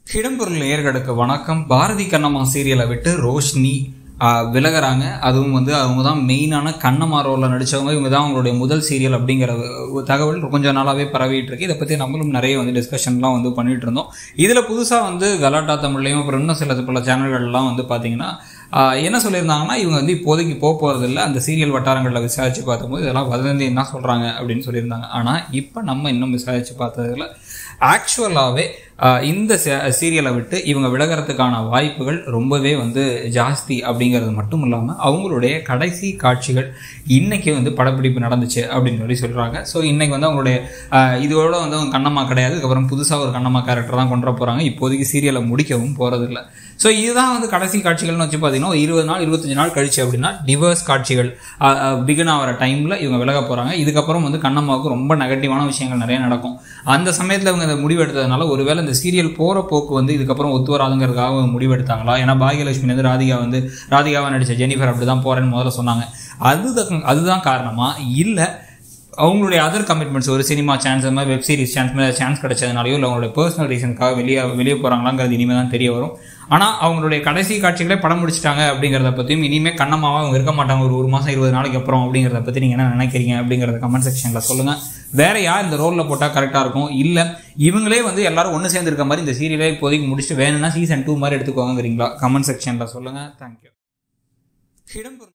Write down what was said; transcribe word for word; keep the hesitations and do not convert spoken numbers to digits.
இடம்பொருள் நேயர்களுக்கு வணக்கம். பாரதி கண்ணம்மா சீரியலை விட்டு ரோஷினி விலகிறாங்க. அதுவும் வந்து அவங்க தான் மெயினான கண்ணம்மா ரோலில் நடித்தவங்க. இவங்க தான் அவங்களுடைய முதல் சீரியல் அப்படிங்கிற தகவல் கொஞ்சம் நாளாகவே பரவிட்டு இருக்கு. இதை பற்றி நம்மளும் நிறைய வந்து டிஸ்கஷன்லாம் வந்து பண்ணிட்டு இருந்தோம். இதில் புதுசாக வந்து கலாட்டா தமிழ்லையும் அப்புறம் இன்னும் சில பல சேனல்கள்லாம் வந்து பார்த்தீங்கன்னா என்ன சொல்லியிருந்தாங்கன்னா, இவங்க வந்து இப்போதைக்கு போக போகிறதில்ல. அந்த சீரியல் வட்டாரங்களில் விசாரித்து பார்க்கும்போது இதெல்லாம் வதந்தி என்ன சொல்கிறாங்க அப்படின்னு சொல்லியிருந்தாங்க. ஆனால் இப்போ நம்ம இன்னும் விசாரித்து பார்த்ததில் ஆக்சுவலாகவே இந்த சீரியலை விட்டு இவங்க விலகிறதுக்கான வாய்ப்புகள் ரொம்பவே வந்து ஜாஸ்தி அப்படிங்கிறது மட்டும் இல்லாமல் அவங்களுடைய கடைசி காட்சிகள் இன்றைக்கி வந்து படப்பிடிப்பு நடந்துச்சு அப்படின்னு சொல்லி சொல்கிறாங்க. ஸோ இன்றைக்கி வந்து அவங்களுடைய இதோட வந்து அவங்க கண்ணம்மா கிடையாது, அதுக்கப்புறம் புதுசாக ஒரு கண்ணம்மா கேரக்டர் தான் கொண்டு போகிறாங்க. இப்போதைக்கு சீரியலை முடிக்கவும் போகிறதில்ல. ஸோ இதுதான் வந்து கடைசி காட்சிகள்னு வச்சு பார்த்தீங்கன்னா இருபது நாள் இருபத்தஞ்சு நாள் கழிச்சு அப்படின்னா டிவர்ஸ் காட்சிகள் பிகின் ஆகிற டைமில் இவங்க விலக போகிறாங்க. இதுக்கப்புறம் வந்து கண்ணம்மாவுக்கு ரொம்ப நெகட்டிவான விஷயங்கள் நிறைய நடக்கும். அந்த சமயத்தில் இவங்க இந்த முடிவு எடுத்ததுனால ஒருவேளை இந்த சீரியல் போகிற போக்கு வந்து இதுக்கப்புறம் ஒத்து வராதுங்கிறதுக்காக முடிவெடுத்தாங்களா? ஏன்னா பாகியலட்சுமி வந்து ராதிகா வந்து ராதிகாவை நடித்த ஜெனிஃபர் அப்படி தான் போகிறேன்னு முதல்ல சொன்னாங்க. அதுதான் அதுதான் காரணமா? இல்லை அவங்களுடைய அதர் கமிட்மெண்ட்ஸ், ஒரு சினிமா சான்ஸ், அந்த மாதிரி வெப் சீரிஸ் சான்ஸ் மேலே சான்ஸ் கிடைச்சதுனாலையோ இல்லை அவங்களுடைய பர்சனல் ரீசனுக்காக வெளியே வெளியே போகிறாங்களாங்கிறது இனிமேல் தான் தெரிய வரும். ஆனால் அவங்களுடைய கடைசி காட்சிகளே படம் முடிச்சிட்டாங்க அப்படிங்கிறத பற்றியும் இனிமேல் கண்ணம்மாவாக அவங்க இருக்க மாட்டாங்க ஒரு ஒரு மாதம் இருபது நாளைக்கு அப்புறம் அப்படிங்கிறத பற்றி நீங்கள் என்ன நினைக்கிறீங்க அப்படிங்கிறத கமெண்ட் செக்ஷனில் சொல்லுங்கள். வேறு யார் இந்த ரோலில் போட்டால் கரெக்டாக இருக்கும்? இல்லை இவங்களே வந்து எல்லாரும் ஒன்று சேர்ந்து இருக்க மாதிரி இந்த சீரியலே இப்போதைக்கு முடிச்சுட்டு வேணும்னா சீசன் டூ மாதிரி எடுத்துக்கோங்கிறீங்களா? கமெண்ட் செக்ஷனில் சொல்லுங்கள். தேங்க்யூ.